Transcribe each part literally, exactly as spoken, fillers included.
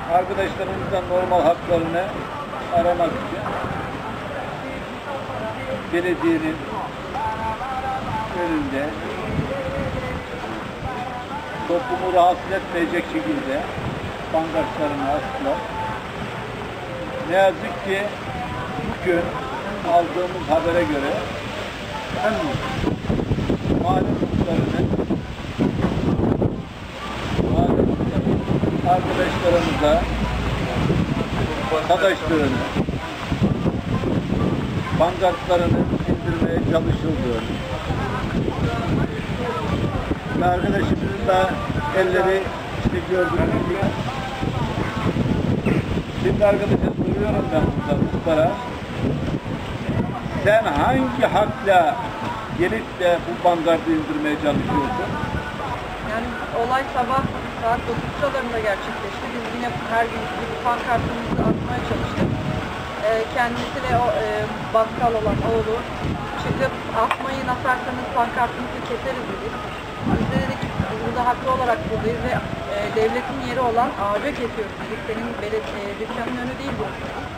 arkadaşlarımızdan normal haklarını aramak için belediyenin önünde toplumu rahatsız etmeyecek şekilde pankartlarını astılar. Ne yazık ki bugün aldığımız habere göre mahalle muhtarının mahalle muhtarının arkadaşlarımıza sataştığını, pankartlarını indirmeye çalışıldığını ve arkadaşımızın da elleri işte gördüğünüz gibi. Şimdi arkadaşa soruyorum ben burada muhtara, sen hangi hakla gelip de bu pankartı indirmeye çalışıyorsun? Yani olay sabah saat dokuz sıralarında gerçekleşti. Biz yine her gün gibi pankartımızı atmaya çalıştık. Ee, kendisiyle o e, bakkal olan oğlu çıkıp atmayı atarsanız pankartımızı keseriz dedi. Biz de dedik biz burada haklı olarak buradayız ve e, devletin yeri olan ağaca kesiyoruz dedik. Senin belediye e, dükkanın önü değil bu.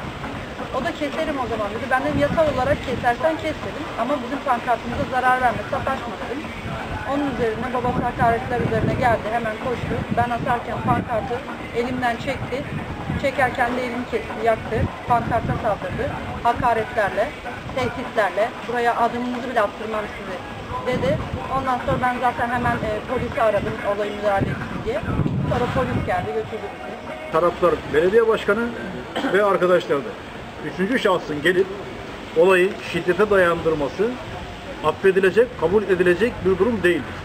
O da keserim o zaman dedi. Ben de yasal olarak kesersen kes dedim. Ama bizim pankartımıza zarar verme, sataşma dedim. Onun üzerine babası hakaretler üzerine geldi. Hemen koştu. Ben atarken pankartı elimden çekti. Çekerken de elimi kesti, yaktı. Pankarta saldırdı. Hakaretlerle, tehditlerle. Buraya adımınızı bile attırmam sizi dedi. Ondan sonra ben zaten hemen e, polisi aradım olayı müdahale etsin diye. Sonra polis geldi, götürdü bizi. Taraftar belediye başkanı ve arkadaşları da. Üçüncü şahsın gelip olayı şiddete dayandırması affedilecek, kabul edilecek bir durum değildir.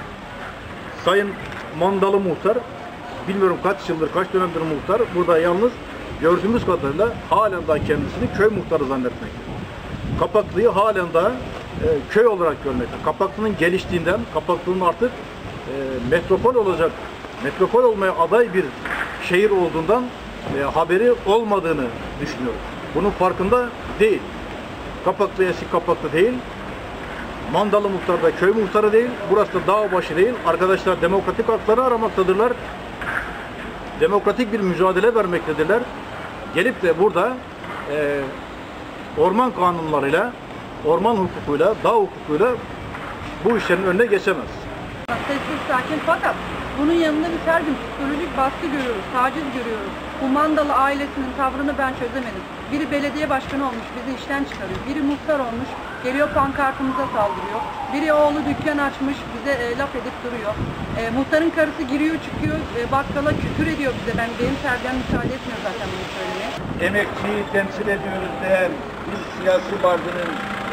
Sayın Mandalı muhtar, bilmiyorum kaç yıldır, kaç dönemdir muhtar, burada yalnız gördüğümüz kadarıyla halen daha kendisini köy muhtarı zannetmekte. Kapaklı'yı halen daha e, köy olarak görmekte. Kapaklı'nın geliştiğinden, Kapaklı'nın artık e, metropol olacak, metropol olmaya aday bir şehir olduğundan e, haberi olmadığını düşünüyorum. Bunun farkında değil. Kapaklı eski Kapaklı değil. Mandalı muhtar da köy muhtarı değil. Burası da dağ başı değil. Arkadaşlar demokratik hakları aramaktadırlar. Demokratik bir mücadele vermektedirler. Gelip de burada e, orman kanunlarıyla, orman hukukuyla, dağ hukukuyla bu işlerin önüne geçemez. Sessiz, sakin fakat bunun yanında biz her gün psikolojik baskı görüyoruz, taciz görüyoruz. Bu Mandalı ailesinin tavrını ben çözemedim. Biri belediye başkanı olmuş, bizi işten çıkarıyor. Biri muhtar olmuş, geliyor pankartımıza saldırıyor. Biri oğlu dükkan açmış, bize e, laf edip duruyor. E, muhtarın karısı giriyor çıkıyor, e, bakkala küfür ediyor bize. Ben Benim terbiyem müsaade etmiyor zaten bunu söylemeye. Emekçiyi temsil ediyoruz diyen bir siyasi partinin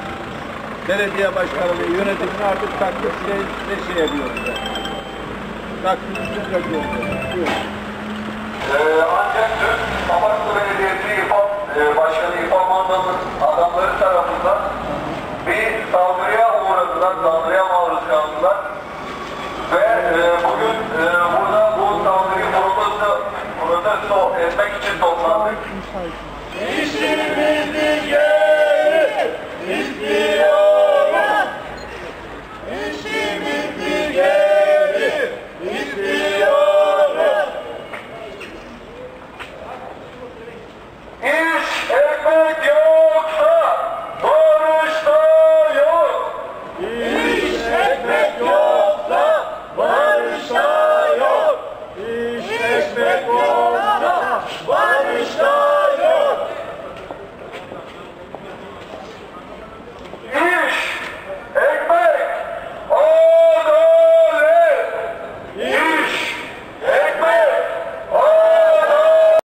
belediye başkanı ve yönetimini artık takdirle ne şey ediyoruz. Takdirle yapıyoruz. Buyurun. Ee, ancak dün Amasya Belediyesi İFAD e, Başkanı İFAD Mandalı'nın adamları tarafından bir saldırıya uğradılar, saldırıya maruz kaldılar. Ve e, bugün e, burada bu saldırıyı protesto, protesto etmek için toplandık.